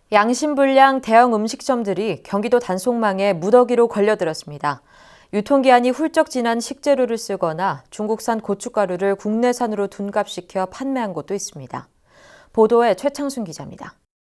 양심불량 대형 음식점들이 경기도 단속망에 무더기로 걸려들었습니다. 유통기한이 훌쩍 지난 식재료를 쓰거나 중국산 고춧가루를 국내산으로 둔갑시켜 판매한 곳도 있습니다. 보도에 최창순 기자입니다.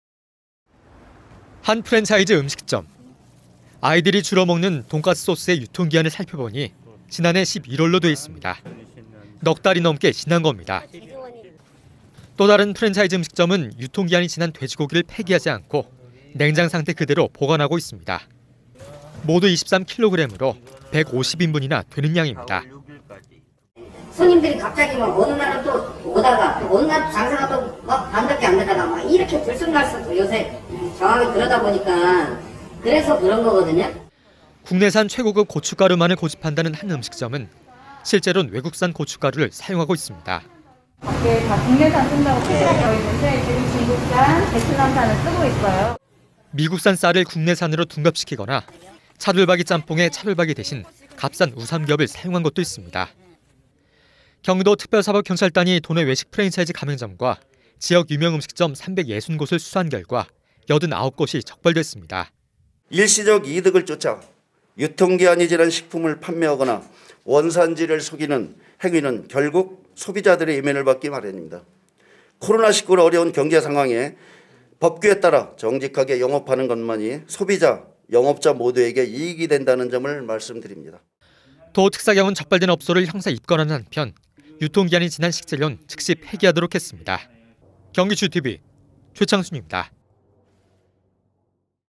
한 프랜차이즈 음식점. 아이들이 주로 먹는 돈가스 소스의 유통기한을 살펴보니 지난해 11월로 돼 있습니다. 넉 달이 넘게 지난 겁니다. 또 다른 프랜차이즈 음식점은 유통기한이 지난 돼지고기를 폐기하지 않고 냉장 상태 그대로 보관하고 있습니다. 모두 23kg으로 150인분이나 되는 양입니다. 손님들이 갑자기 어느 날은 또 오다가 어느 날 장사가 또 막 반밖에 안 되다가 막 이렇게 들쑥날쑥 요새 정확히 그러다 보니까 그래서 그런 거거든요. 국내산 최고급 고춧가루만을 고집한다는 한 음식점은 실제로는 외국산 고춧가루를 사용하고 있습니다. 밖에 다 국내산 쓴다고 표시가 있는데 지금 중국산, 베트남산을 쓰고 있어요. 미국산 쌀을 국내산으로 둔갑시키거나 차돌박이 짬뽕에 차돌박이 대신 값싼 우삼겹을 사용한 것도 있습니다. 경기도 특별사법경찰단이 도내 외식 프랜차이즈 가맹점과 지역 유명 음식점 360곳을 수사한 결과 89곳이 적발됐습니다. 일시적 이득을 쫓아 유통기한이 지난 식품을 판매하거나 원산지를 속이는 행위는 결국 소비자들의 이면을 받기 마련입니다. 코로나19로 어려운 경제 상황에 법규에 따라 정직하게 영업하는 것만이 소비자, 영업자 모두에게 이익이 된다는 점을 말씀드립니다. 도 특사경은 적발된 업소를 형사 입건하는 한편 유통기한이 지난 식재료는 즉시 폐기하도록 했습니다. 경기주TV 최창순입니다.